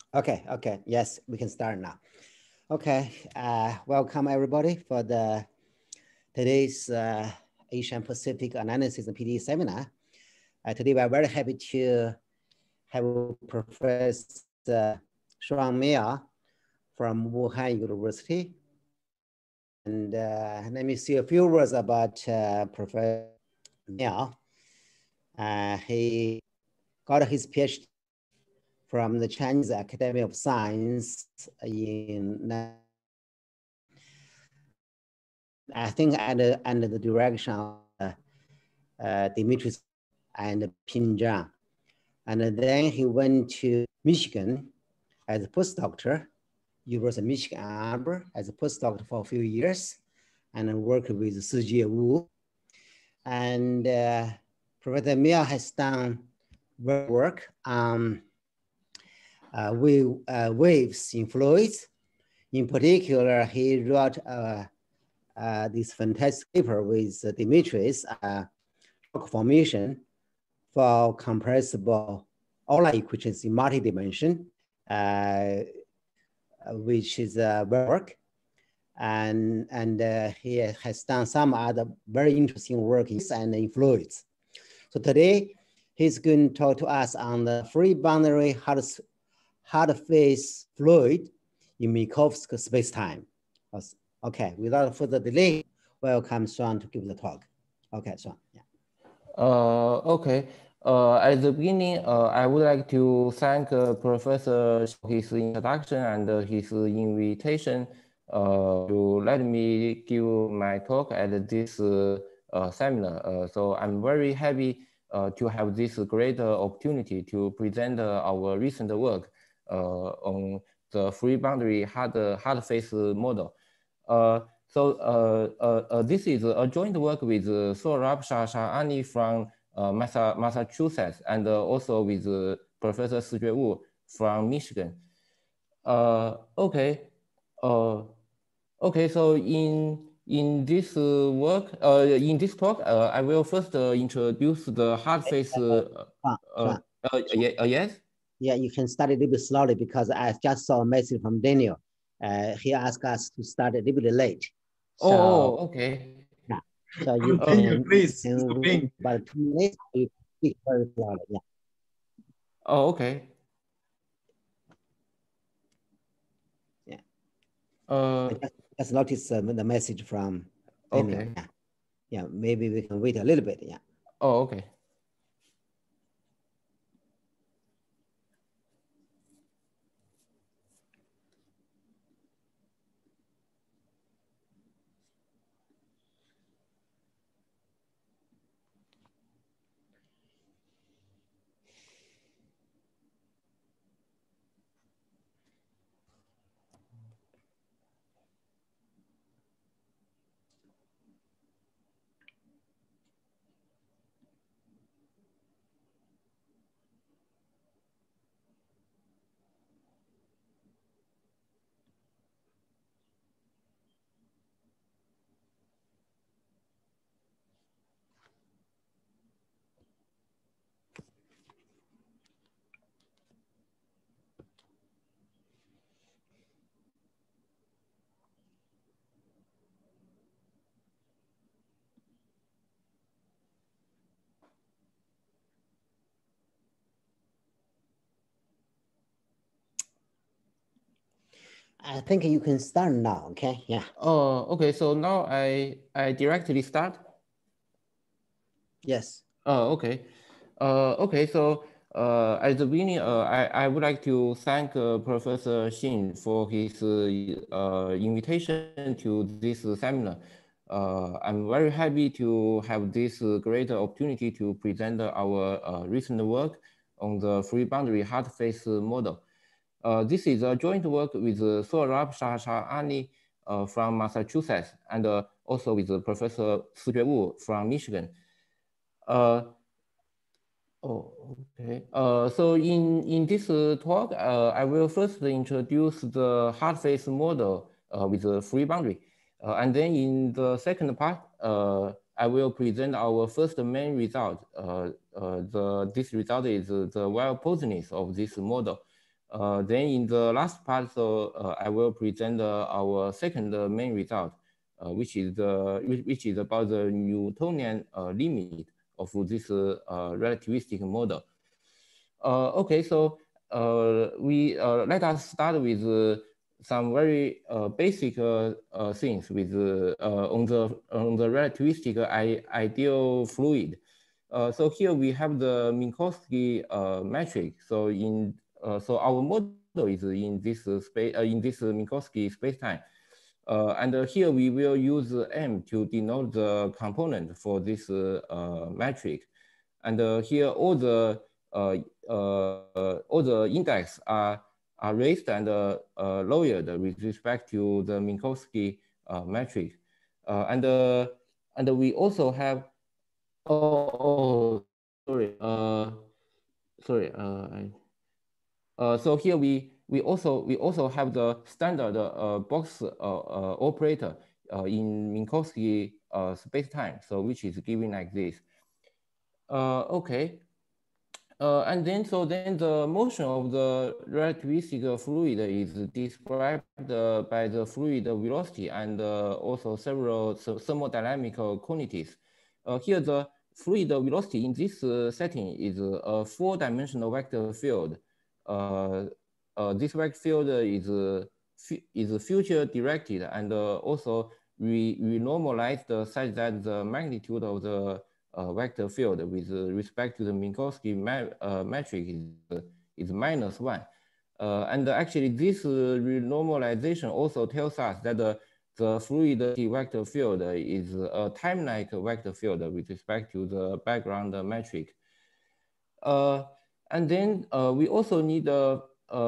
Okay. Yes, we can start now. Okay, welcome everybody for today's Asian Pacific Analysis and PD seminar. Today we are very happy to have Professor Shuang Miao from Wuhan University. And let me say a few words about Professor Miao. He got his PhD from the Chinese Academy of Science in, I think, under the direction of Dimitri and Pinzhang. And then he went to Michigan as a postdoctor, University of Michigan Ann Arbor, as a postdoctor for a few years, and worked with Sijie Wu. And Professor Miao has done work on waves in fluids. In particular, he wrote this fantastic paper with Dimitris, shock formation for compressible Euler equations in multi-dimension, which is work. And he has done some other very interesting work in fluids. So today, he's going to talk to us on the free boundary hard phase fluid in Minkowski spacetime. Okay, without further delay, welcome Shuang to give the talk. Okay, Shuang. Yeah. Okay. At the beginning, I would like to thank Professor for his introduction and his invitation to let me give my talk at this seminar. So I'm very happy to have this great opportunity to present our recent work on the free boundary hard phase model. This is a joint work with Saurabh Shashani from Massachusetts and also with Professor Sijie Wu from Michigan. Okay, so in this work, in this talk, I will first introduce the hard phase. Yes. Yeah, you can start a little bit slowly because I just saw a message from Daniel. He asked us to start a little bit late. So, okay. Yeah. So you can, please. about 2 minutes, you speak very slowly. Yeah. Oh, okay. Yeah. I just noticed the message from Daniel. Okay. Yeah, maybe we can wait a little bit. Yeah. Oh, okay. I think you can start now, okay? Yeah. Oh, okay. So now I directly start? Yes. Oh, okay. Okay, so at the beginning, I would like to thank Professor Xin for his invitation to this seminar. I'm very happy to have this great opportunity to present our recent work on the free boundary hard phase model. This is a joint work with Saurabh Shashani from Massachusetts and also with Professor Sijie Wu from Michigan. Okay. So in this talk, I will first introduce the hard phase model with the free boundary. And then in the second part, I will present our first main result. This result is the well-posedness of this model. Then in the last part, so I will present our second main result, which is about the Newtonian limit of this relativistic model. Okay, so let us start with some very basic things with on the relativistic ideal fluid. So here we have the Minkowski metric. So so our model is in this space in this Minkowski spacetime. And here we will use M to denote the component for this metric. And here all the index are raised and lowered with respect to the Minkowski metric. And we also have so here we also have the standard box operator in Minkowski spacetime, so which is given like this. Okay. And then the motion of the relativistic fluid is described by the fluid velocity and also several thermodynamical quantities. Here the fluid velocity in this setting is a 4-dimensional vector field. This vector field is future directed, and also we normalized such that the magnitude of the vector field with respect to the Minkowski metric is -1. And actually this renormalization also tells us that the fluid vector field is a time-like vector field with respect to the background metric. And then we also need the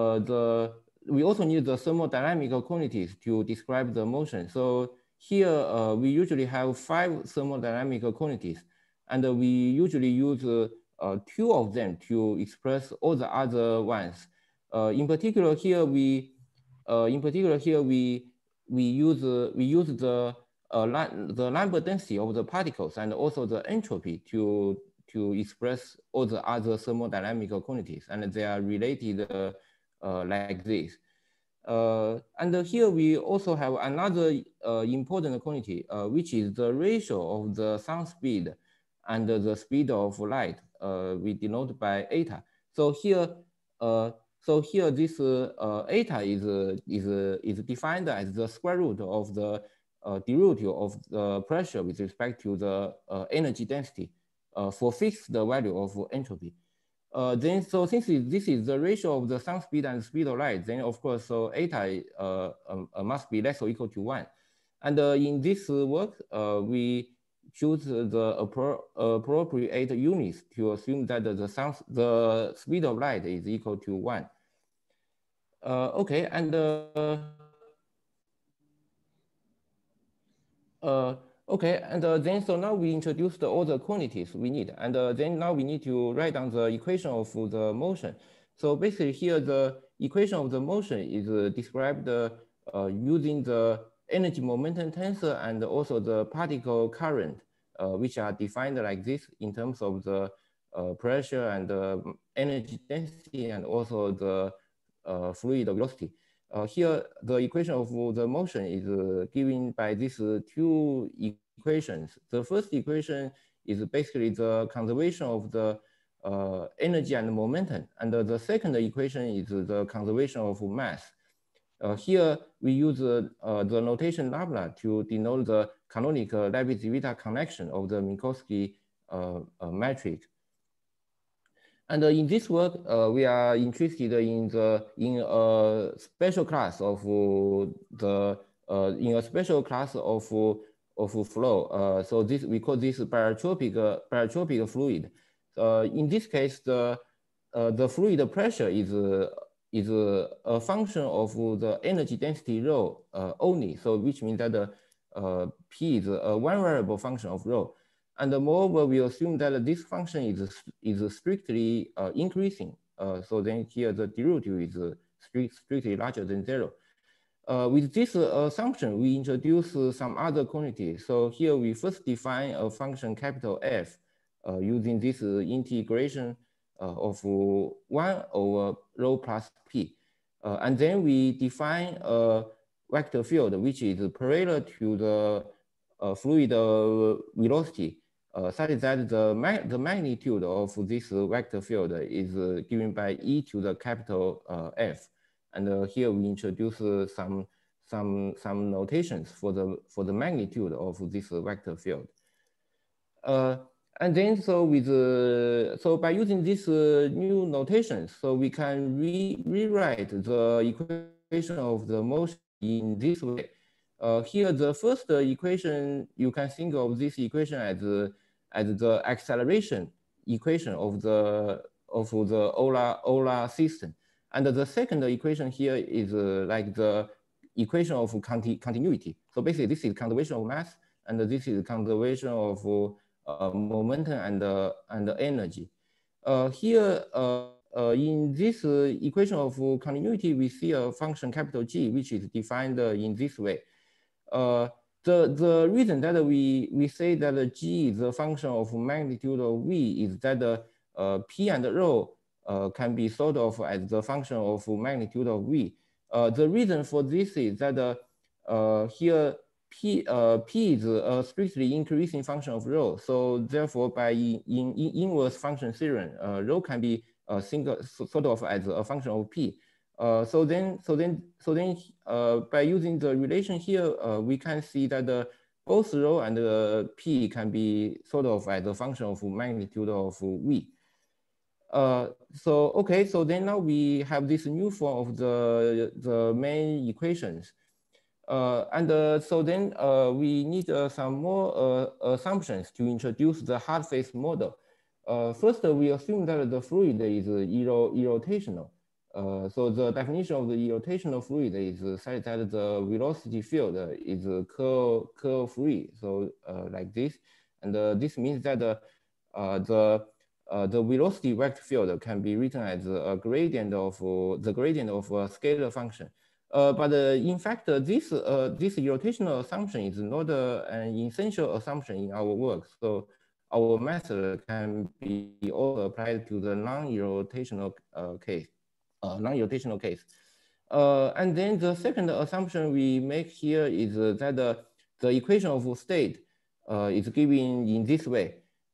thermodynamical quantities to describe the motion. So here we usually have 5 thermodynamical quantities, and we usually use 2 of them to express all the other ones. In particular, here we use the Lambert density of the particles and also the entropy to express all the other thermodynamical quantities, and they are related like this. And here we also have another important quantity, which is the ratio of the sound speed and the speed of light. We denote by eta. So here, this eta is defined as the square root of the derivative of the pressure with respect to the energy density for fixed the value of entropy. Then, so since this is the ratio of the sound speed and speed of light, then of course, so eta must be less or equal to 1. And in this work, we choose the appropriate units to assume that the speed of light is equal to 1. Okay, and okay, and then so now we introduced all the quantities we need, and then now we need to write down the equation of the motion. So basically here the equation of the motion is described using the energy momentum tensor and also the particle current, which are defined like this in terms of the pressure and energy density and also the fluid velocity. Here, the equation of the motion is given by these 2 equations. The first equation is basically the conservation of the energy and momentum, and the second equation is the conservation of mass. Here, we use the notation nabla to denote the canonic Leibniz-Zwitter connection of the Minkowski metric. And in this work, we are interested in a special class of flow. So this we call this barotropic fluid. In this case, the fluid pressure is a function of the energy density rho only. So which means that the P is a one variable function of rho. And moreover, we assume that this function is strictly increasing. So then here the derivative is strictly larger than 0. With this assumption, we introduce some other quantities. So here we first define a function capital F using this integration of 1 over rho plus p. And then we define a vector field which is parallel to the fluid velocity, such that the magnitude of this vector field is given by e to the capital F. And here we introduce some notations for the magnitude of this vector field. And then so by using these new notations, so we can rewrite the equation of the motion in this way. Here, the first equation, you can think of this equation as the acceleration equation of the Euler system, and the second equation here is like the equation of continuity. So basically, this is conservation of mass, and this is conservation of momentum and energy. Here, in this equation of continuity, we see a function capital G, which is defined in this way. The reason that we say that G is a function of magnitude of V is that P and rho can be thought of as the function of magnitude of V. The reason for this is that here P is a strictly increasing function of rho. So therefore, by inverse function theorem, rho can be thought of as a function of P. So then, by using the relation here, we can see that both rho and P can be thought of as a function of magnitude of V. So then now we have this new form of the main equations. So then we need some more assumptions to introduce the hard phase model. First, we assume that the fluid is irrotational. So the definition of the irrotational fluid is such that the velocity field is curl free. So like this, and this means that the velocity vector field can be written as a gradient of the gradient of a scalar function. But in fact, this irrotational assumption is not an essential assumption in our work. So our method can be also applied to the non-irrotational case. And then the second assumption we make here is that the equation of state is given in this way.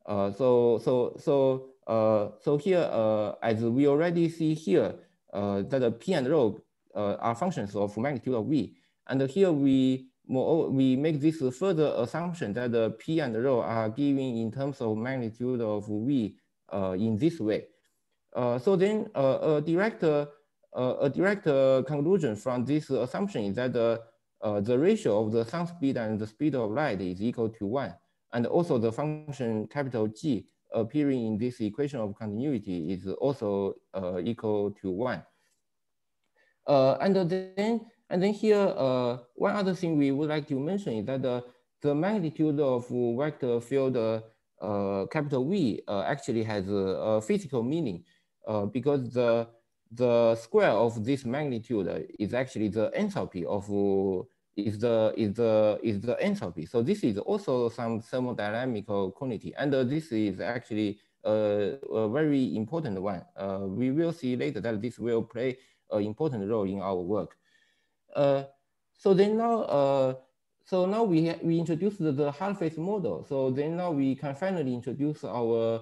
So here, as we already see here, that P and rho are functions of magnitude of V. And here we make this further assumption that the P and rho are given in terms of magnitude of V in this way. So then a direct conclusion from this assumption is that the ratio of the sound speed and the speed of light is equal to 1. And also the function capital G appearing in this equation of continuity is also equal to 1. And then here, one other thing we would like to mention is that the magnitude of vector field capital V actually has a physical meaning because the square of this magnitude is actually the enthalpy of is the enthalpy. So this is also some thermodynamical quantity, and this is actually a very important one. We will see later that this will play an important role in our work. So now we introduced the hard phase model. So then now we can finally introduce our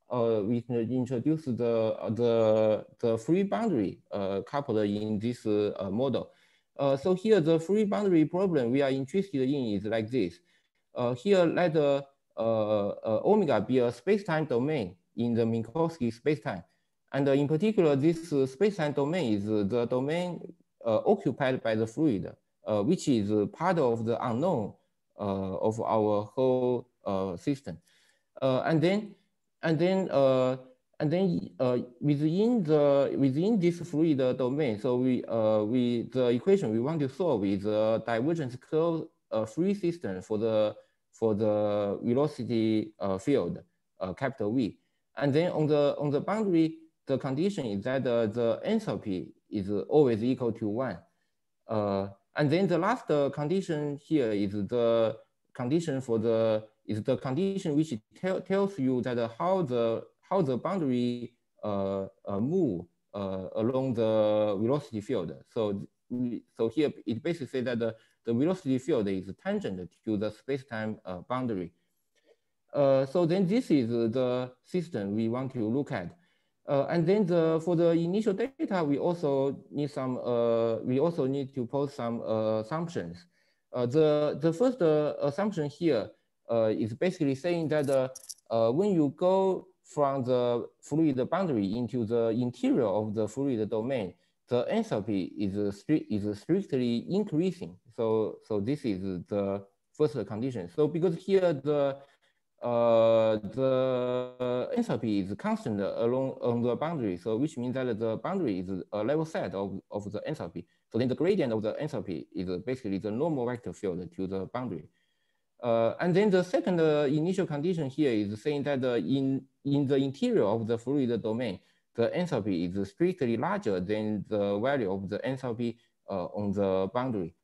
the free boundary coupled in this model. So here the free boundary problem we are interested in is like this. Here let omega be a space-time domain in the Minkowski space-time. And in particular, this space-time domain is the domain occupied by the fluid, which is part of the unknown of our whole system. And then within this fluid domain, so the equation we want to solve is a divergence curve free system for the velocity field capital V. And then on the boundary, the condition is that the enthalpy is always equal to 1. And then the last condition here is the condition which tells you that how the boundary move along the velocity field. So here it basically says that the velocity field is tangent to the space-time boundary. So then this is the system we want to look at. And then for the initial data, we also need to pose some assumptions. The first assumption here is basically saying that when you go from the fluid boundary into the interior of the fluid domain, the enthalpy is strictly increasing. So this is the first condition. So because here the enthalpy is constant on the boundary, so which means that the boundary is a level set of the enthalpy. So then the gradient of the enthalpy is basically the normal vector field to the boundary. And then the second initial condition here is saying that in the interior of the fluid domain, the enthalpy is strictly larger than the value of the enthalpy on the boundary.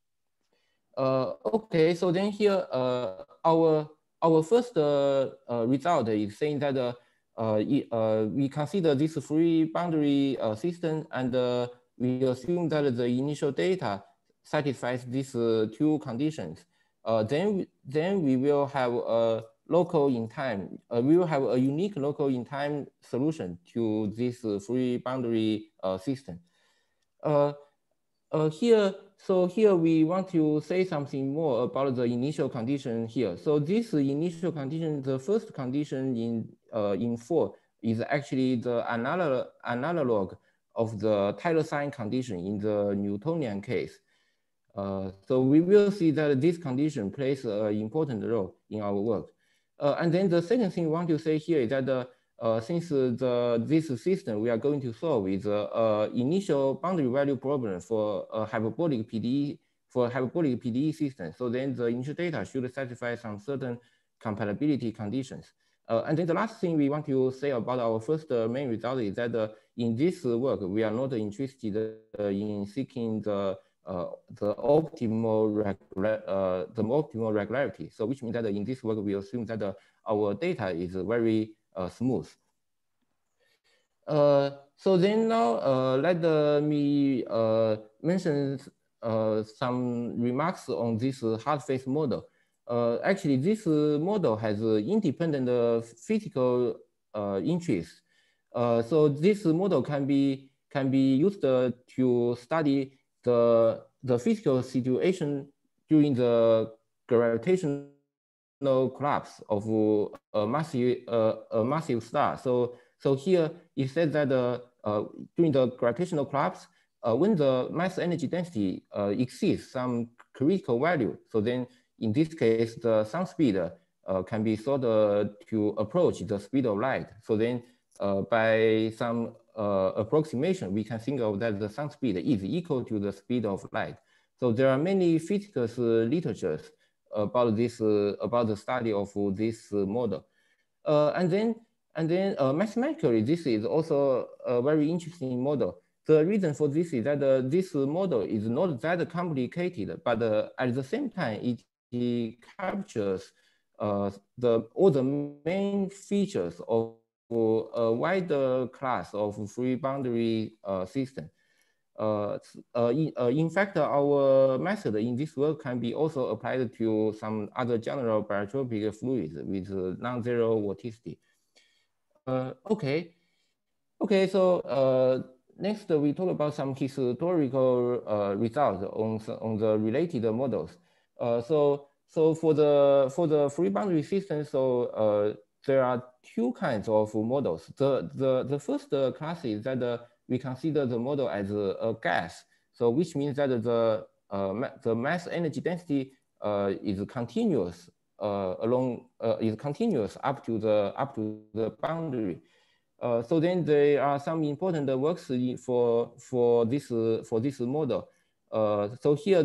Okay, so then here our first result is saying that we consider this free boundary system, and we assume that the initial data satisfies these two conditions. Then we will have a local in time. We will have a unique local in time solution to this free boundary system. Here we want to say something more about the initial condition here. So this initial condition, the first condition in 4 is actually the analog of the Taylor sign condition in the Newtonian case. So we will see that this condition plays an important role in our work. And then the second thing we want to say here is that since this system we are going to solve is initial boundary value problem for a hyperbolic PDE system. So then the initial data should satisfy some certain compatibility conditions. And then the last thing we want to say about our first main result is that in this work we are not interested in seeking the optimal regularity. So which means that in this work we assume that our data is very smooth. So then now let me mention some remarks on this hard phase model. Actually, this model has independent physical interests. So this model can be used to study the physical situation during the gravitational collapse of a massive star. So here it says that during the gravitational collapse, when the mass energy density exceeds some critical value, so then in this case the sound speed can be thought to approach the speed of light. So then by some approximation, we can think of that the sound speed is equal to the speed of light. So there are many physics literatures about this about the study of this model, and then mathematically this is also a very interesting model. The reason for this is that this model is not that complicated, but at the same time it captures all the main features of a wider class of free boundary system. In fact, our method in this work can be also applied to some other general barotropic fluids with non-zero vorticity. Okay. So next we talk about some historical results on the related models. So for the free boundary system, so there are two kinds of models. The first class is that we consider the model as a gas. So which means that the mass energy density is continuous up to the boundary. So then there are some important works for this model. So here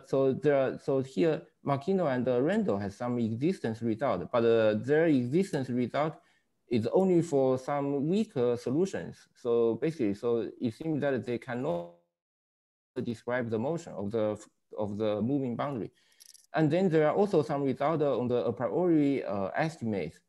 Marquino and Randall has some existence result, but their existence result is only for some weaker solutions. So basically, so it seems that they cannot describe the motion of the moving boundary. And then there are also some results on the a priori estimates.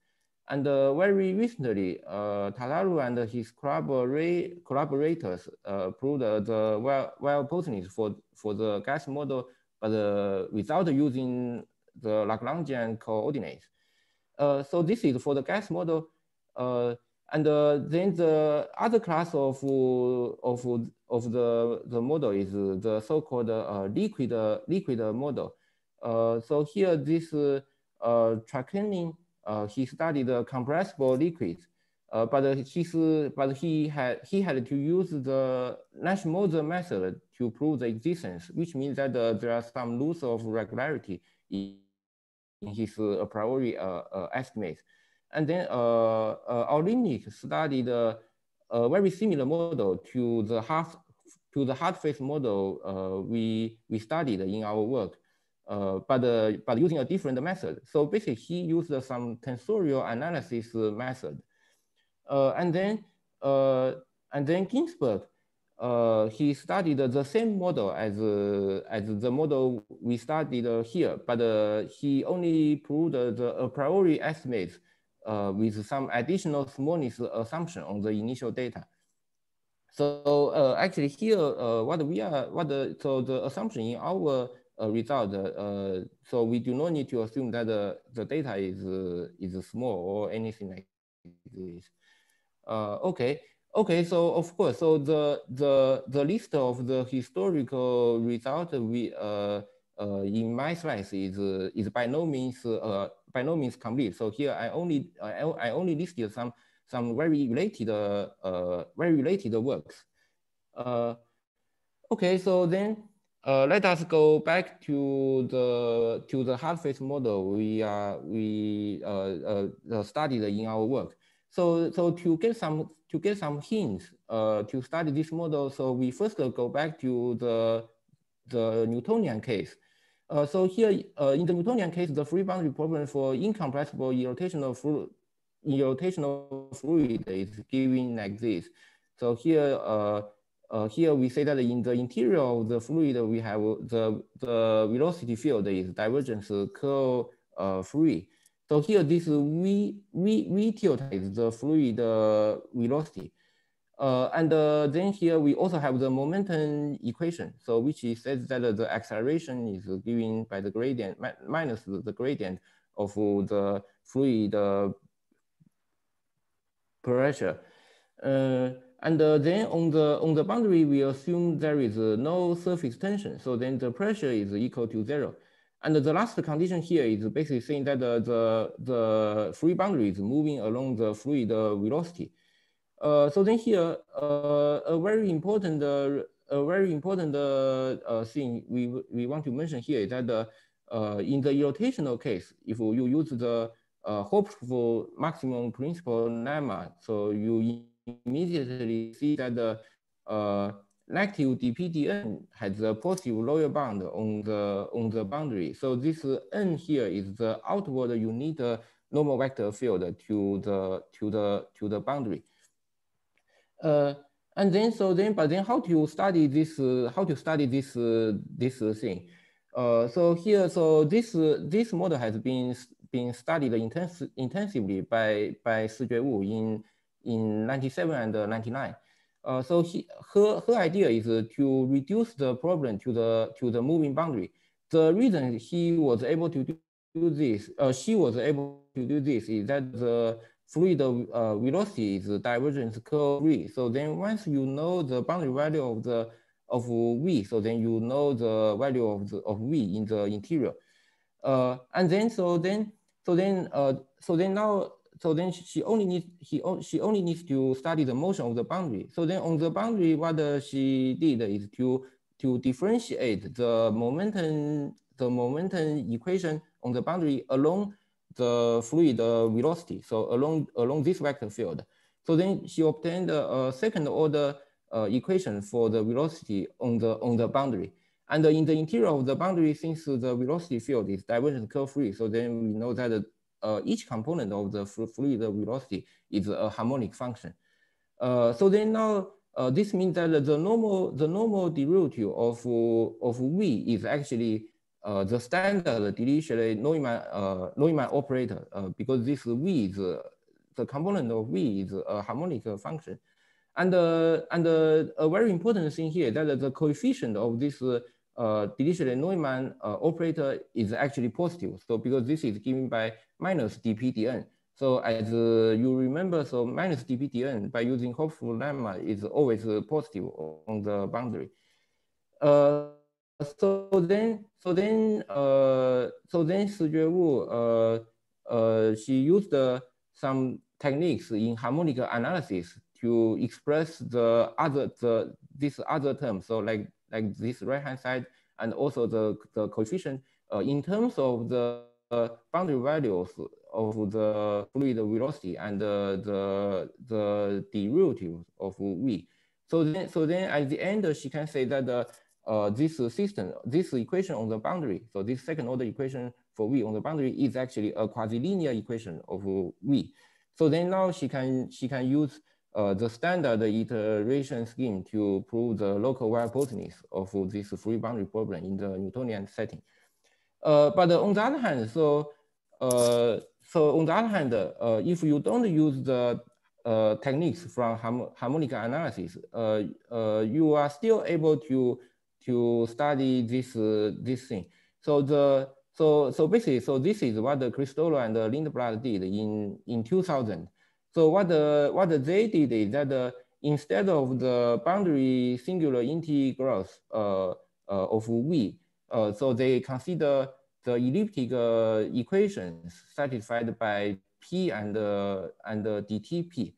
And very recently, Tadaru and his collaborators proved the well-potentness for the gas model, but without using the Lagrangian coordinates. So this is for the gas model. And then the other class of the model is the so-called liquid model. So here this Trakenin, he studied the compressible liquids, but he had to use the Nash-Moser method to prove the existence, which means that there are some rules of regularity in his a priori estimates. And then Orlinic studied a very similar model to the hard phase model we studied in our work, but using a different method. So basically, he used some tensorial analysis method, and then Ginsburg. He studied the same model as the model we studied here, but he only proved the a priori estimates with some additional smallness assumption on the initial data. So actually here, so the assumption in our result, so we do not need to assume that the data is small or anything like this. Okay, so of course, so the list of the historical result we in my slides is by no means complete. So here I only listed some very related works. Okay, so then let us go back to the hard phase model we studied in our work. So to get some hints to study this model, so we first go back to the Newtonian case. So here in the Newtonian case, the free boundary problem for incompressible irrotational fluid is given like this. So here here we say that in the interior of the fluid we have the velocity field is divergence curl free. So here this v tilde is the fluid velocity. And then here we also have the momentum equation, so which says that the acceleration is given by the gradient minus the gradient of the fluid pressure. And then on the boundary, we assume there is no surface tension, so then the pressure is equal to 0. And the last condition here is basically saying that the free boundary is moving along the fluid velocity. So then here, a very important thing we want to mention here is that in the irrotational case, if you use the hopeful maximum principal lemma, so you immediately see that the negative dpdn has a positive lower bound on the boundary. So this n here is the outward unit normal vector field to the boundary. And then but then how to study this thing? So here, so this model has been studied intensively by Sijue Wu in 97 and 99. So her idea is to reduce the problem to the moving boundary. The reason he was able to do this, she was able to do this, is that the fluid velocity is divergence curl free. So then once you know the boundary value of v, so then you know the value of v in the interior. And then she only needs to study the motion of the boundary. So then on the boundary, what she did is to differentiate the momentum equation on the boundary along the fluid velocity, so along this vector field. So then she obtained a second order equation for the velocity on the boundary. And in the interior of the boundary, since the velocity field is divergence curl free, so then we know that each component of the fluid velocity is a harmonic function. So then now this means that the normal derivative of v is actually the standard Dirichlet Neumann operator, because this v component of V is a harmonic function. And a very important thing here that the coefficient of this Dirichlet-Neumann operator is actually positive. So because this is given by minus dp dn. So as you remember, so minus dp dn by using Hopf lemma is always positive on the boundary. So then Shi Jue she used some techniques in harmonic analysis to express this other term. So like this right hand side and also the coefficient in terms of the boundary values of the fluid velocity and the derivative of V. So then at the end she can say that this system, this equation on the boundary, so this second order equation for V on the boundary is actually a quasi-linear equation of V. So then now she can use the standard iteration scheme to prove the local hypothesis of this free boundary problem in the Newtonian setting. But on the other hand, if you don't use the techniques from harmonic analysis, you are still able to study this thing. So basically, so this is what the Cristolo and Lindblad did in 2000. So what they did is that instead of the boundary singular integrals of V, so they consider the elliptic equations satisfied by P and dTp.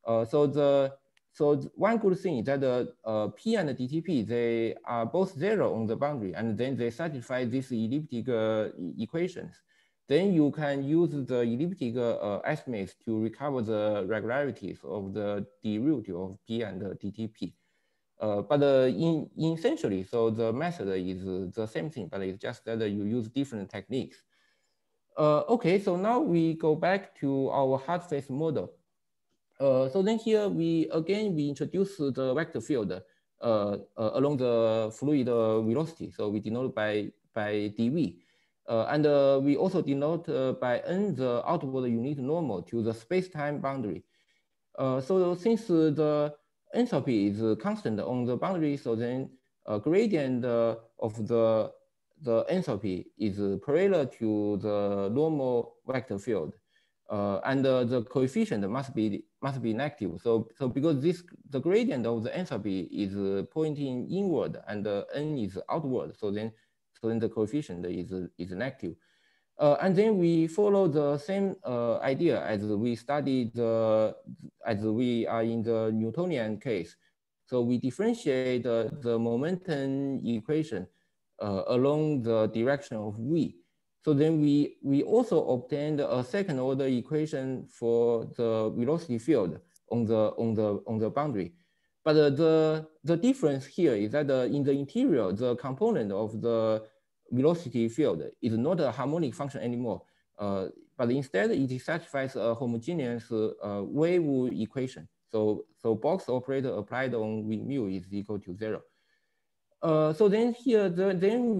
So one good thing is that P and dTp, they are both zero on the boundary, and then they satisfy these elliptic equations. Then you can use the elliptic estimates to recover the regularities of the derivative of P and dTp. But essentially, so the method is the same thing, but it's just that you use different techniques. Okay, so now we go back to our hard phase model. So then here we introduce the vector field along the fluid velocity. So we denote by dv. And we also denote by n the outward unit normal to the space-time boundary. So since the enthalpy is constant on the boundary, so then gradient of the enthalpy is parallel to the normal vector field. And the coefficient must be negative. So because the gradient of the enthalpy is pointing inward and n is outward, so then the coefficient is negative. And then we follow the same idea as we studied as we are in the Newtonian case. So we differentiate the momentum equation along the direction of V. So then we also obtained a second order equation for the velocity field on the boundary. But the difference here is that in the interior, the component of the velocity field is not a harmonic function anymore, but instead it satisfies a homogeneous wave equation. So box operator applied on V mu is equal to 0. So then here, then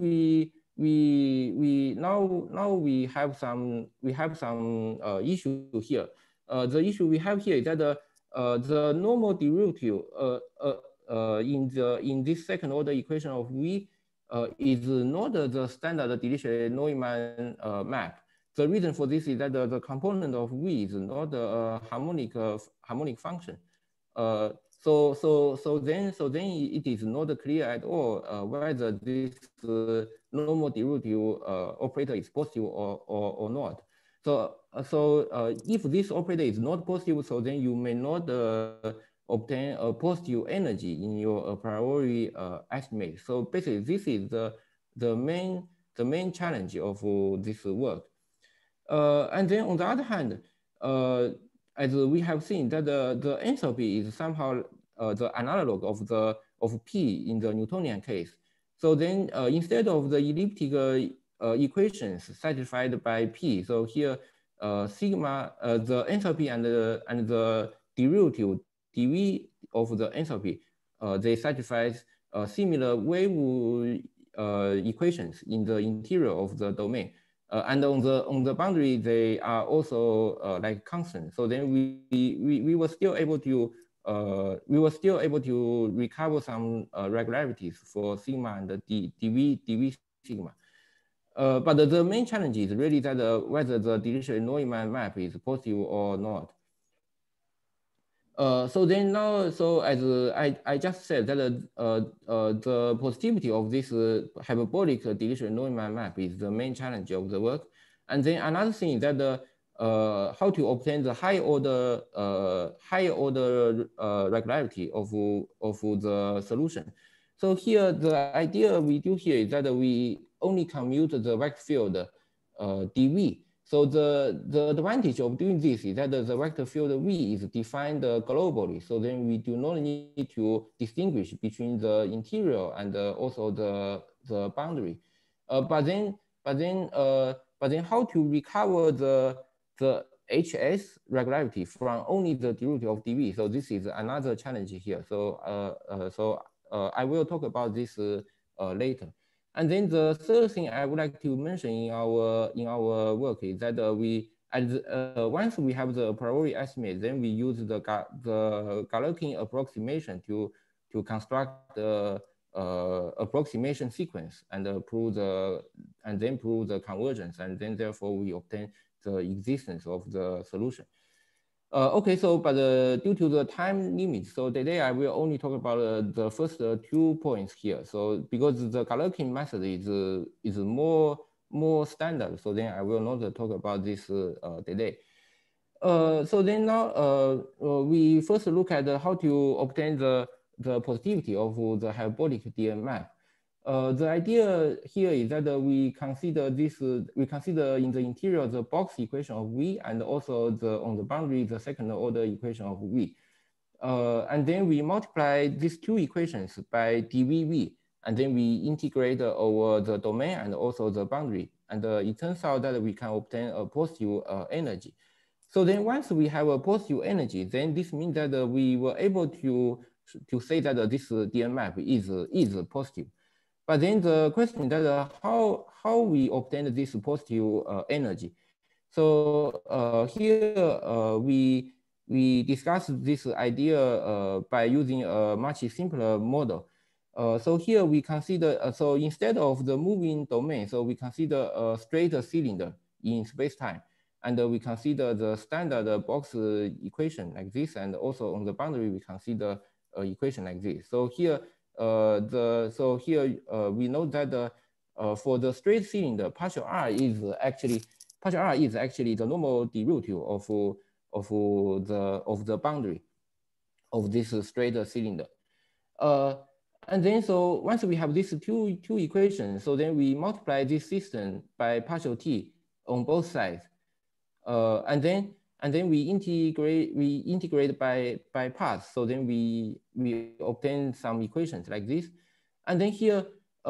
now we have some issue here. The issue we have here is that the normal derivative in this second order equation of V is not the standard Dirichlet-Neumann map. The reason for this is that the component of V is not a harmonic function. So then it is not clear at all whether this normal derivative operator is positive or not. So if this operator is not positive, so then you may not obtain a positive energy in your a priori estimate. So basically, this is the main challenge of this work. And then on the other hand, as we have seen that the enthalpy is somehow the analog of P in the Newtonian case. So then instead of the elliptic equations satisfied by P, so here sigma, the enthalpy and the derivative dV of the enthalpy, they satisfy similar wave equations in the interior of the domain. and on the boundary, they are also like constant. So then we were still able to recover some regularities for sigma and dv sigma. But the main challenge is really that whether the deletion Neumann map is positive or not. So then now, so as I just said that the positivity of this hyperbolic deletion Neumann map is the main challenge of the work. And then another thing is that how to obtain the high order regularity of the solution. So here the idea we do here is that we only commute the vector field dv. So the advantage of doing this is that the vector field V is defined globally. So then we do not need to distinguish between the interior and also the boundary. But then how to recover the HS regularity from only the derivative of dV? So this is another challenge here. So I will talk about this later. And then the third thing I would like to mention in our work is that once we have the a priori estimate, then we use the Galerkin approximation to construct the approximation sequence and prove the convergence, and then therefore we obtain the existence of the solution. Okay, so but due to the time limit, so today I will only talk about the first 2 points here. So because the Galerkin method is more standard, so then I will not talk about this today. So then now we first look at how to obtain the positivity of the hyperbolic DM map. The idea here is that we consider in the interior the box equation of V, and also on the boundary the second order equation of V. And then we multiply these two equations by dVV, and then we integrate over the domain and also the boundary. And it turns out that we can obtain a positive energy. So then once we have a positive energy, then this means that we were able to say that this DM map is positive. But then the question is that how we obtain this positive energy. So here we discuss this idea by using a much simpler model. So here we consider, so instead of the moving domain, so we consider a straight cylinder in space-time. And we consider the standard box equation like this, and also on the boundary we consider equation like this. So here we know that for the straight cylinder, partial R is actually the normal derivative of the boundary of this straight cylinder. And then so once we have these two equations, so then we multiply this system by partial t on both sides. And then we integrate by parts. So then we obtain some equations like this. And then here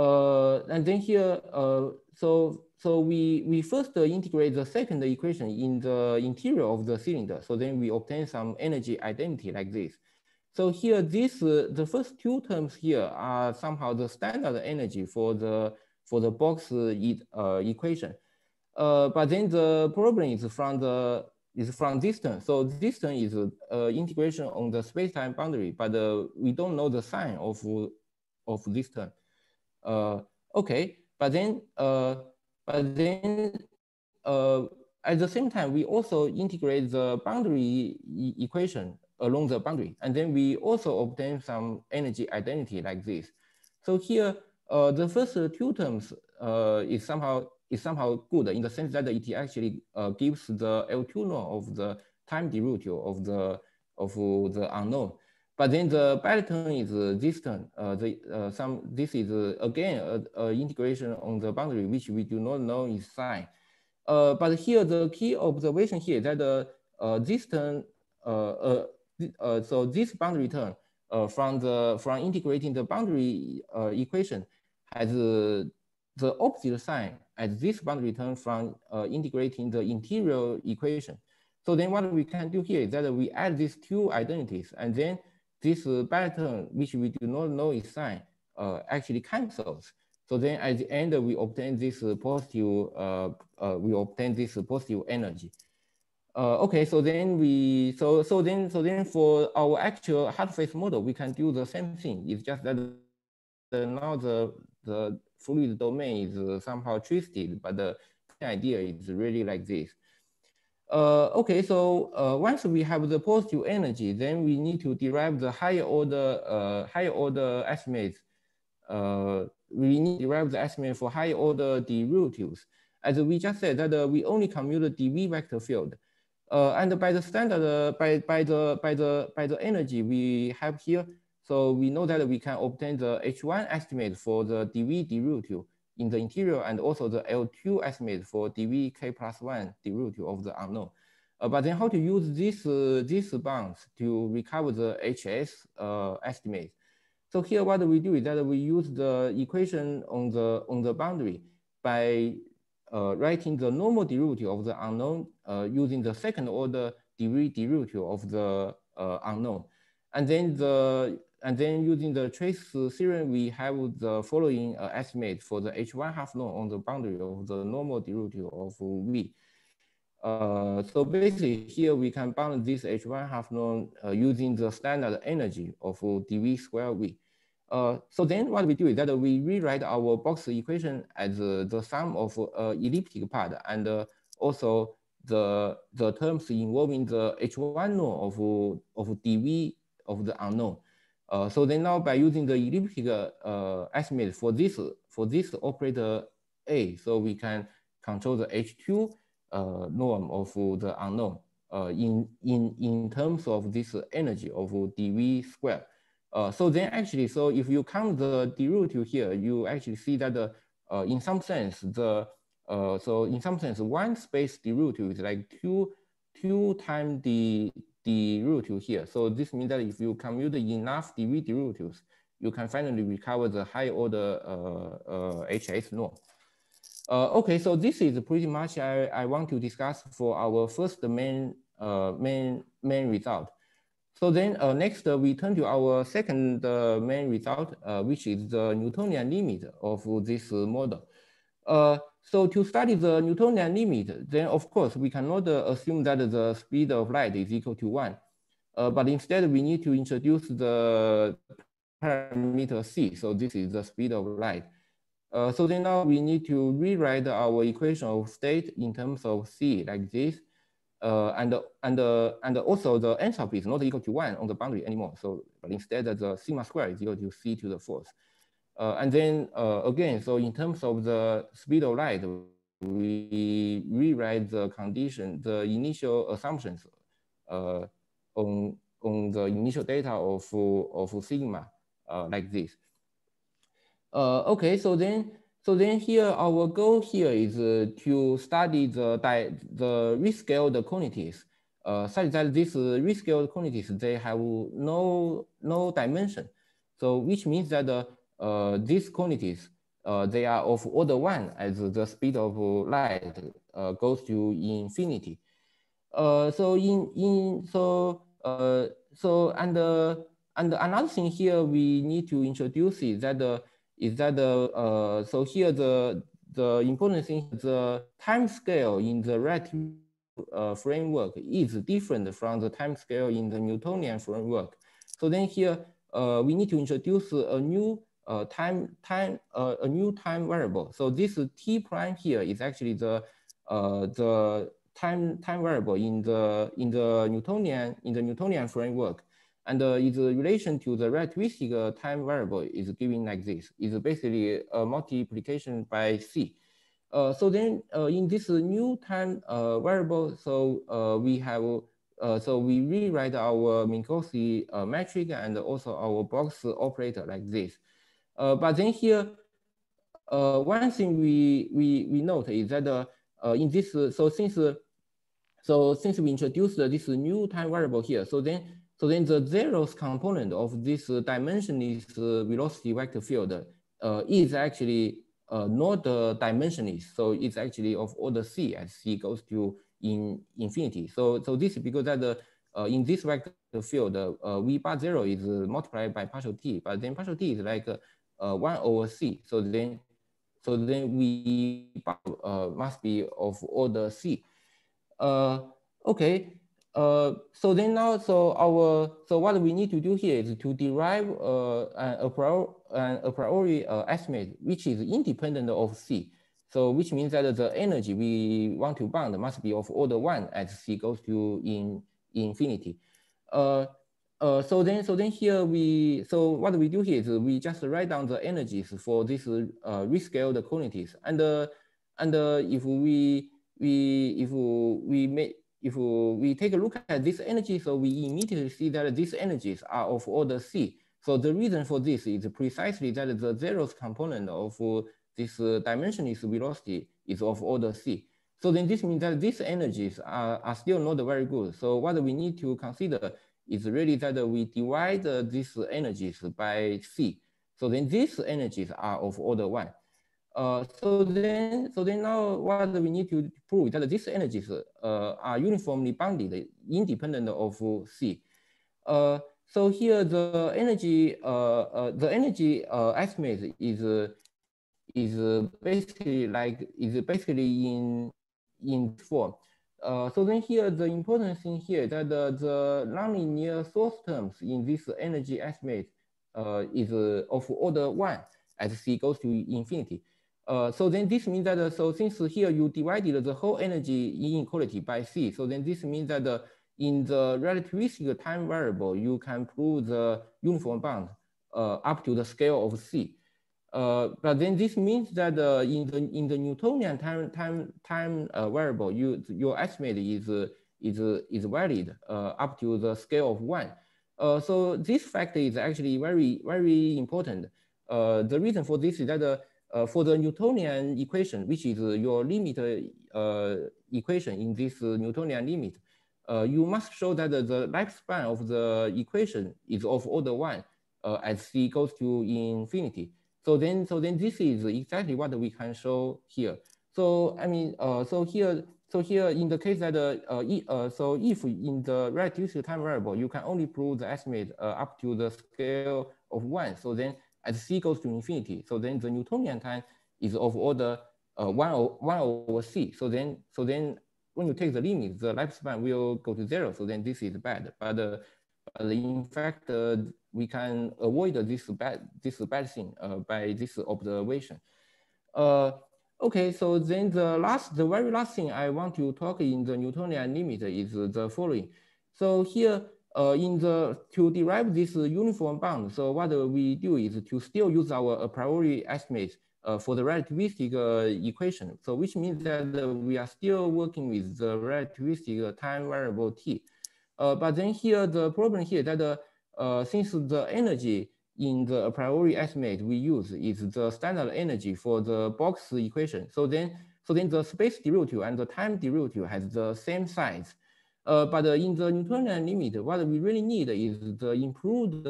so we first integrate the second equation in the interior of the cylinder. So then we obtain some energy identity like this. So here the first two terms here are somehow the standard energy for the box equation. But then the problem is from this term. So this term is integration on the space-time boundary, but we don't know the sign of this term. Okay, but then at the same time we also integrate the boundary equation along the boundary, and then we also obtain some energy identity like this. So here the first two terms is somehow good in the sense that it actually gives the L2 norm of the time derivative of the unknown. But then the bad term is this term. This is again integration on the boundary which we do not know its sign. But here the key observation here is that this term, so this boundary term from integrating the boundary equation has the opposite sign as this boundary term from integrating the interior equation. So then what we can do here is that we add these two identities, and then this bad term, which we do not know its sign, actually cancels. So then at the end, we obtain this positive energy. Okay, so then then for our actual hard phase model, we can do the same thing. It's just that now the fluid domain is somehow twisted, but the idea is really like this. Okay, so once we have the positive energy, then we need to derive the higher order estimates. We need to derive the estimate for higher order derivatives. As we just said, that we only compute the dV vector field. And by the standard, by the energy we have here, so we know that we can obtain the H1 estimate for the dV derivative in the interior, and also the L2 estimate for dV k+1 derivative of the unknown. But then how to use these bounds to recover the HS estimate? So here what we do is that we use the equation on the boundary by writing the normal derivative of the unknown using the second order derivative of the unknown, and then using the trace theorem, we have the following estimate for the H1 half norm on the boundary of the normal derivative of V. So basically here we can bound this H1 half norm using the standard energy of dV square V. So then what we do is that we rewrite our box equation as the sum of elliptic part and also the terms involving the H1 norm of dV of the unknown. So then now by using the elliptic estimate for this operator A, so we can control the H2 norm of the unknown in terms of this energy of dV square. So then actually, so if you count the derivative here, you actually see that in some sense, one space derivative is like two times the derivative here. So this means that if you compute enough dV derivatives, you can finally recover the high order HS norm. Okay, so this is pretty much I want to discuss for our first main result. So then next we turn to our second main result, which is the Newtonian limit of this model. So to study the Newtonian limit, then of course we cannot assume that the speed of light is equal to 1. But instead we need to introduce the parameter c. So this is the speed of light. So then now we need to rewrite our equation of state in terms of c like this. And also the entropy is not equal to 1 on the boundary anymore. So but instead the sigma square is equal to c to the fourth. And then again, so in terms of the speed of light, we rewrite the condition, the initial assumptions on the initial data of sigma like this. Okay, so then here our goal here is to study the rescaled quantities, such that these rescaled quantities, they have no dimension. So which means that these quantities, they are of order 1 as the speed of light goes to infinity. And another thing here we need to introduce is that so here the important thing, the time scale in the relative framework is different from the time scale in the Newtonian framework. So then here we need to introduce a new time variable. So this t prime here is actually the time variable in the Newtonian framework. And its relation to the relativistic time variable is given like this. It's basically a multiplication by c. So then in this new time variable, so we have so we rewrite our Minkowski metric and also our box operator like this. But then here, one thing we note is that in this since we introduced this new time variable here, so then the zeroth component of this dimensionless velocity vector field is actually not dimensionless. So it's actually of order c as c goes to infinity. So this is because that in this vector field, v bar 0 is multiplied by partial t, but then partial t is like 1 over c. So then So then we must be of order C. Okay. So then now, so what we need to do here is to derive a priori estimate which is independent of C. So which means that the energy we want to bound must be of order 1 as C goes to infinity. So then here so what we do here is we just write down the energies for this rescaled quantities, and if we take a look at this energy, so we immediately see that these energies are of order C. So the reason for this is precisely that the zeroth component of this dimensionless velocity is of order C. So then this means that these energies are still not very good. So what we need to consider is really that we divide these energies by C. So then these energies are of order 1. So then now what we need to prove is that these energies are uniformly bounded, independent of C. So here the energy estimate is basically in this form. So then here the important thing here that the nonlinear source terms in this energy estimate is of order 1 as C goes to infinity. So then this means that so since here you divided the whole energy inequality by C, so then this means that in the relativistic time variable you can prove the uniform bound up to the scale of C. But then this means that in the Newtonian time variable, your estimate is valid up to the scale of 1. So this fact is actually very important. The reason for this is that for the Newtonian equation, which is your limit equation in this Newtonian limit, you must show that the lifespan of the equation is of order 1 as C goes to infinity. So then this is exactly what we can show here. So I mean, so here in the case that so if in the relativistic time variable you can only prove the estimate up to the scale of 1. So then as C goes to infinity, so then the Newtonian time is of order 1 over C. So then when you take the limit, the lifespan will go to 0. So then this is bad. But in fact, we can avoid this bad thing by this observation. Okay, so then the very last thing I want to talk in the Newtonian limit is the following. So here, to derive this uniform bound, so what we do is to still use our a priori estimates for the relativistic equation. So which means that we are still working with the relativistic time variable t. But then here, the problem here that since the energy in the a priori estimate we use is the standard energy for the box equation. So then the space derivative and the time derivative has the same size. But in the Newtonian limit, what we really need is the improved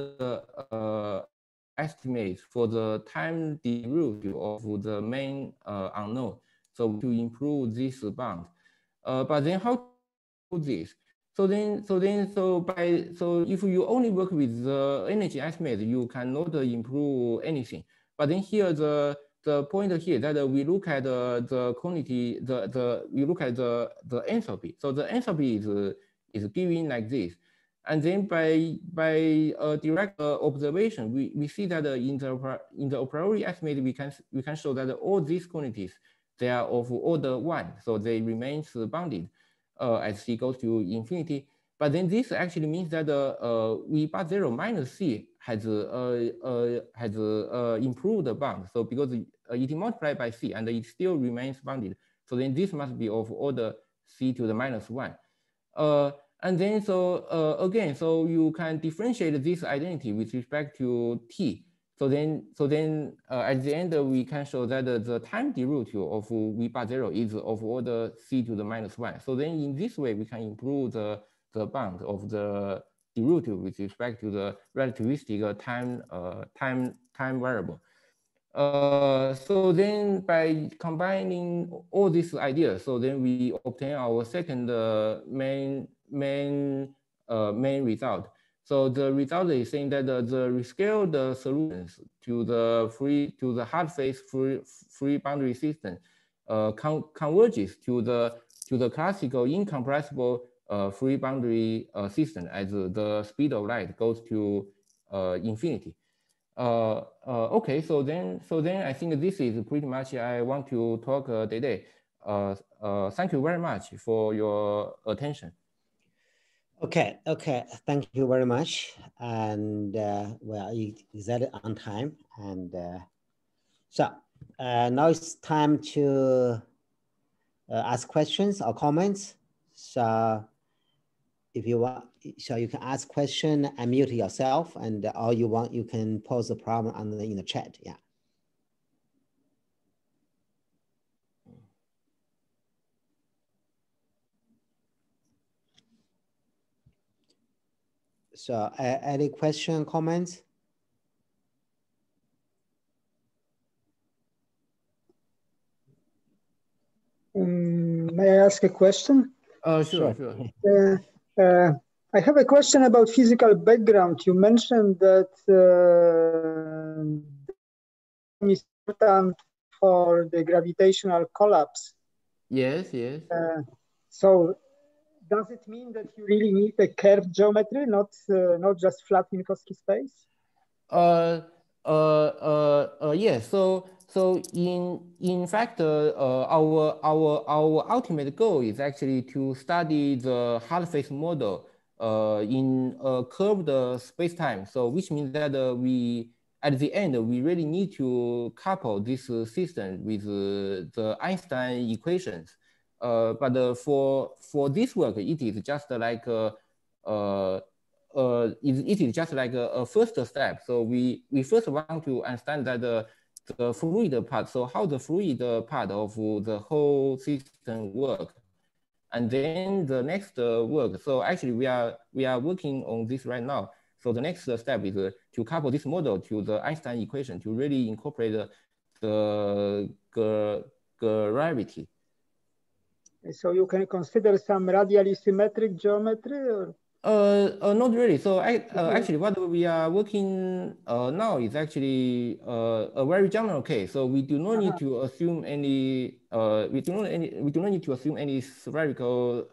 estimates for the time derivative of the main unknown. So to improve this bound. But then how to do this? So if you only work with the energy estimate, you cannot improve anything. But then here the point here that we look at the quantity, we look at the entropy. So the entropy is given like this. And then by direct observation, we see that in the a priori estimate, we can show that all these quantities, they are of order 1, so they remain bounded as C goes to infinity. But then this actually means that V bar 0 minus C has improved bound. So because it multiplied by C and it still remains bounded. So then this must be of order C to the minus 1. And then again, so you can differentiate this identity with respect to T. So then at the end, we can show that the time derivative of V bar 0 is of order C to the minus 1. So then in this way, we can improve the bound of the derivative with respect to the relativistic time variable. So then by combining all these ideas, so then we obtain our second main result. So the result is saying that the rescaled solutions to the hard phase free boundary system converges to the classical incompressible free boundary system as the speed of light goes to infinity. Okay, so then I think this is pretty much I want to talk today. Thank you very much for your attention. Okay, thank you very much. And well, you exactly on time. And so now it's time to ask questions or comments. So if you want, so you can ask question, unmute yourself, and all you want, you can pose the problem in the chat. Yeah. So any question, comments? May I ask a question? Sure. I have a question about physical background. You mentioned that is important for the gravitational collapse. Yes. So does it mean that you really need a curved geometry, not just flat Minkowski space? Yes. So in fact, our ultimate goal is actually to study the hard phase model in a curved space-time. So which means that we at the end we really need to couple this system with the Einstein equations. But for this work, it is just like it is just like a first step. So we first want to understand that the fluid part, so how the fluid part of the whole system work. And then the next work, so actually we are working on this right now. So the next step is to couple this model to the Einstein equation to really incorporate the gravity. So you can consider some radially symmetric geometry, or? Not really. So actually what we are working now is actually a very general case. So we do not need to assume any we do not need to assume any spherical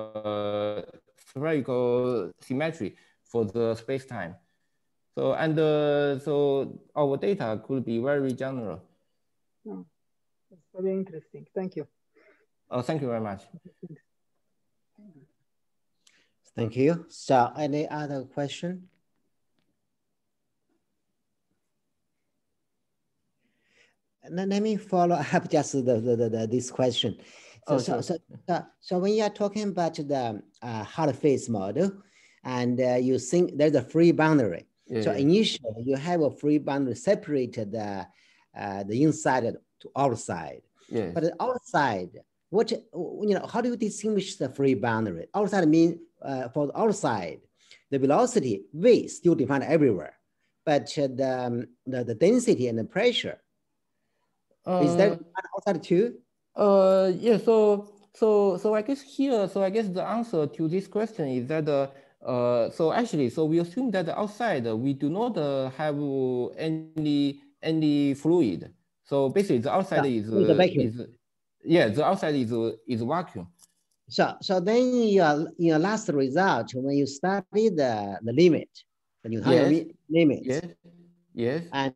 symmetry for the space-time. So so our data could be very general. Oh, that's very interesting. Thank you. Thank you very much. Thank you. So any other question? Let me follow up just this question. So when you are talking about the hard phase model, and you think there's a free boundary. So initially you have a free boundary separated the inside to outside. Yes. But the outside, how do you distinguish the free boundary? Outside means for the outside, the velocity V still defined everywhere, but the density and the pressure, is that outside too? Yeah. So I guess here, I guess the answer to this question is that so actually, so we assume that outside we do not have any fluid. So basically, the outside is the vacuum. The outside is vacuum. So then your last result, when you study the limit, the Newtonian limits, yes, and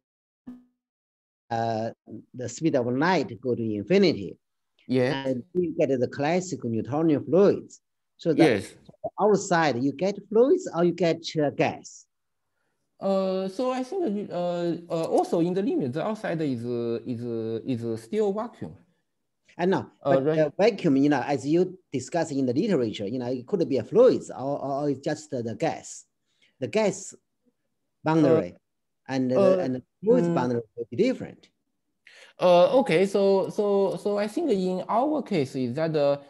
the speed of light go to infinity, and you get the classical Newtonian fluids. So that outside you get fluids or you get gas. So I think also in the limit, the outside is still vacuum. I know, but the vacuum, as you discuss in the literature, it could be a fluids or it's just the gas boundary, and the fluids boundary will be different. Okay, so I think in our case is that the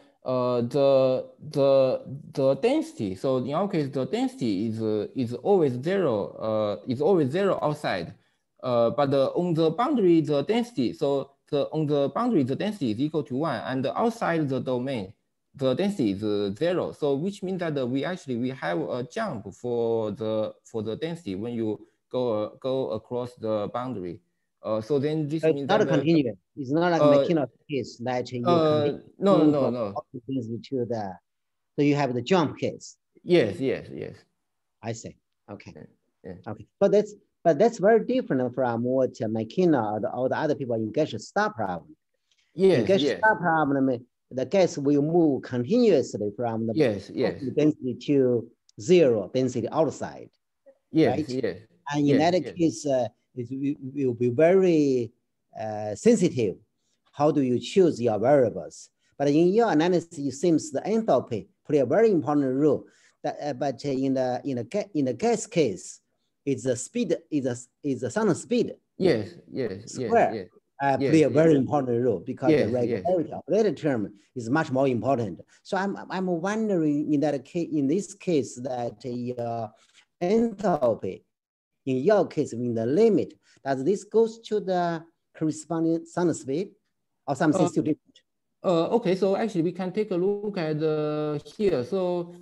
density. So in our case, the density is always zero. Is always zero outside. But on the boundary, the density. So on the boundary, the density is equal to 1, and outside the domain, the density is 0. So which means that we have a jump for the density when you go across the boundary. So then this means not that continuous. It's not like Minkowski case that you continue no. To the, so you have the jump case. Yes. I see. Okay. Yeah. Okay. But that's very different from what McKenna or the other people in gas star problem. Yes. In gas star problem, the gas will move continuously from the density to 0 density outside. Yes. Right? And in that case, it will be very sensitive. How do you choose your variables? But in your analysis, it seems the enthalpy play a very important role. That, but in the gas case, it's a speed is a sound speed. Square. Play a very important role because the regularity of that term is much more important. So I'm wondering in that case, in this case, that enthalpy in your case in the limit, does this goes to the corresponding sound speed or something still different? Okay, so actually we can take a look at here. So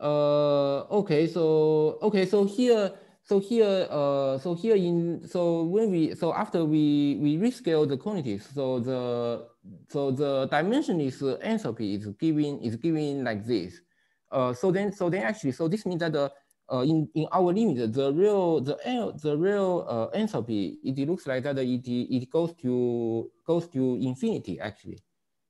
after we rescale the quantities, so the dimensionless enthalpy is given like this. So then actually, so this means that in our limit, the real enthalpy, it looks like that it goes to infinity actually.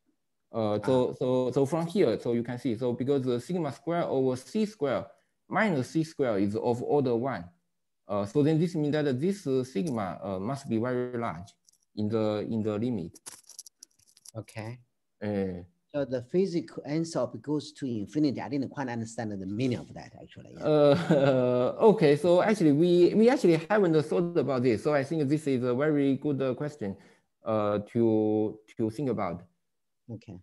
So from here, so you can see, so because the sigma square over c square minus c square is of order 1. So then this means that this sigma must be very large in the limit. Okay. So the physical enthalpy goes to infinity. I didn't quite understand the meaning of that actually. Okay, so actually we actually haven't thought about this. So I think this is a very good question to think about. Okay.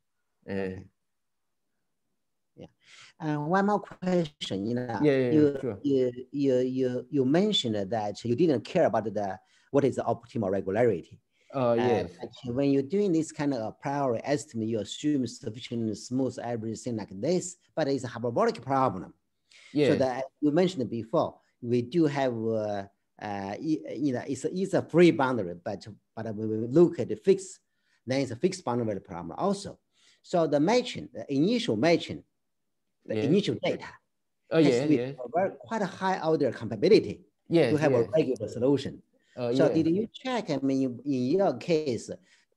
One more question. Sure. You mentioned that you didn't care about what is the optimal regularity. Yes. When you're doing this kind of a priori estimate, you assume sufficient smooth everything like this, but it's a hyperbolic problem. Yes. So that you mentioned before, we do have it's a free boundary, but when we look at the fixed, then it's a fixed boundary problem also. So the matching, the initial matching, the initial data has to be quite a high order compatibility to have a regular solution. So did you check, I mean, in your case,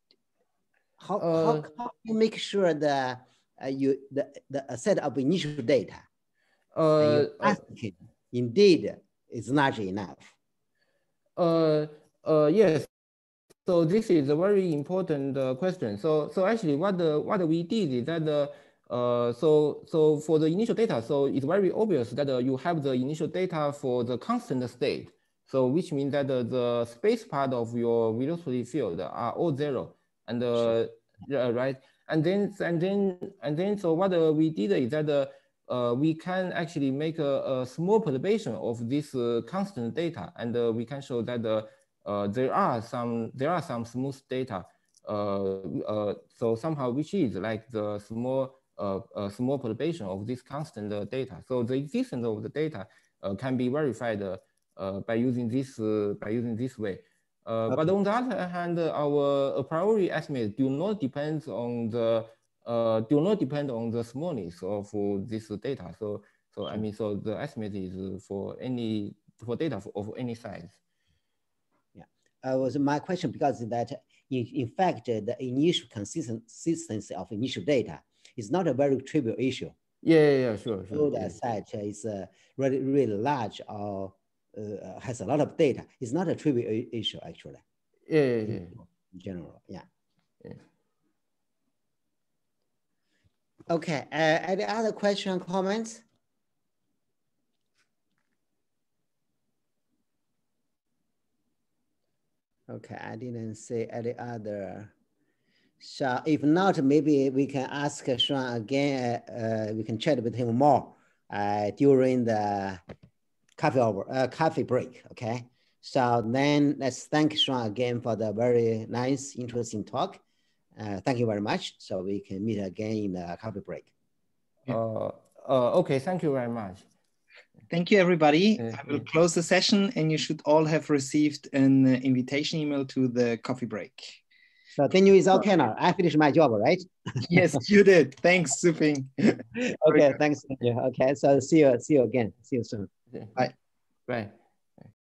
how you make sure the set of initial data and you asking indeed is large enough? Yes. So this is a very important question. So actually, what we did is that so for the initial data, so it's very obvious that you have the initial data for the constant state. So which means that the space part of your velocity field are all 0, and right, and then so what we did is that we can actually make a small perturbation of this constant data, and we can show that there are some smooth data. So somehow which is like the small perturbation of this constant data. So the existence of the data can be verified by using this way. But on the other hand, our a priori estimates do not depend on the smallness of this data. So I mean, so the estimate is for data of any size. Was my question, because that in fact the initial consistency of initial data is not a very trivial issue. Sure. So that site is really large or has a lot of data. It's not a trivial issue actually. In general, Okay. Any other question, comments? Okay, I didn't say any other. So if not, maybe we can ask Shuang again. We can chat with him more during the coffee break. Okay. So then let's thank Shuang again for the very nice, interesting talk. Thank you very much. So we can meet again in the coffee break. Okay, thank you very much. Thank you, everybody. I will close the session, and you should all have received an invitation email to the coffee break. So then you is okay now. I finished my job, right? Yes, you did. Thanks, Zhouping. Okay, thanks. Yeah, okay, so see you again. See you soon. Bye. Bye.